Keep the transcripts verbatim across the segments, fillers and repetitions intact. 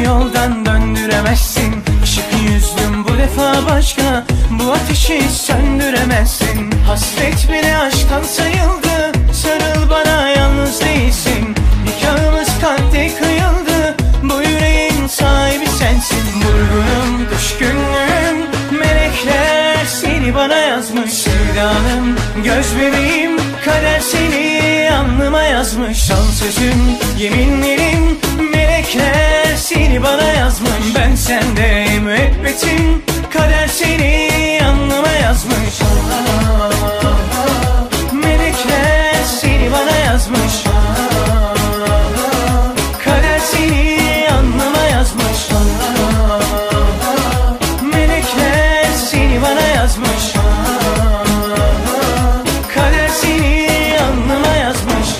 yoldan döndüremezsin. Işık yüzlüm bu defa başka, bu ateşi söndüremezsin. Hasret bile aşktan sayıldı, sarıl bana yalnız değilsin. Nikahımız kalpte kıyıldı, bu yüreğin sahibi sensin. Vurgunum, düşkünlüğüm, melekler seni bana yazmış. Sevdalım, göz bebeğim, kader seni alnıma yazmış. Son sözüm, yeminlerim, melekler seni bana yazmış. Ben sende müebbetim, kader seni alnıma yazmış. Melekler seni bana yazmış. Kader seni alnıma yazmış. Melekler seni bana yazmış. Kader seni alnıma yazmış.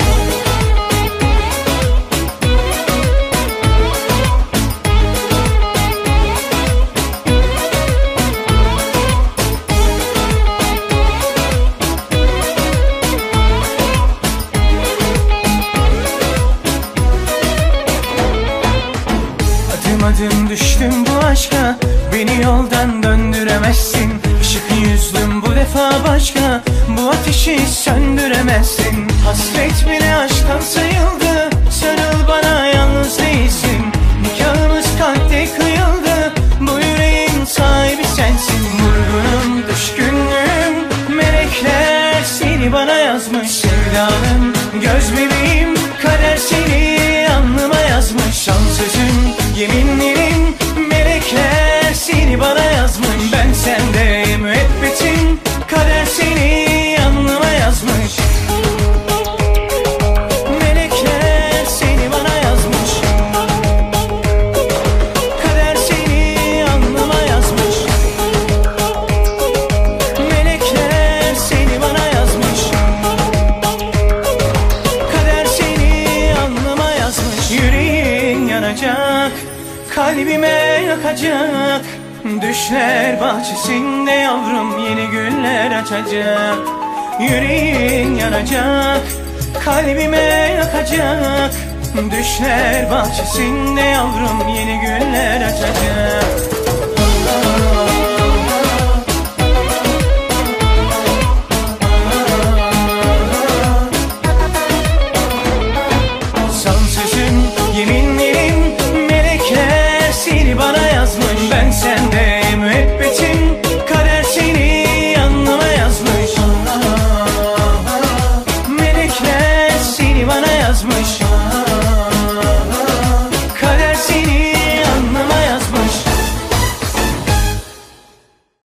Adım adım düştüm bu aşka, beni yoldan döndüremezsin. Işık yüzlüm bu defa başka, bu ateşi söndüremezsin. Hasret bile aşktan sayıldı, sarıl bana yalnız değilsin. Nikahımız kalpte kıyıldı, bu yüreğin sahibi sensin. Vurgunum, düşkünlüğüm, melekler seni bana yazmış. Sevdalım, göz bebeğim, kader seni alnıma yazmış. Son sözüm, yeminlerim, melekler seni bana yazmış. Ben sende müebbetim, kader seni alnıma yazmış. Melekler seni bana yazmış. Kader seni alnıma yazmış. Melekler seni bana yazmış. Kader seni alnıma yazmış. Yüreğin yanacak, kalbime yakacak. Düşler bahçesinde yavrum yeni güller açacak. Yüreğin yanacak, kalbime yakacak. Düşler bahçesinde yavrum yeni güller açacak.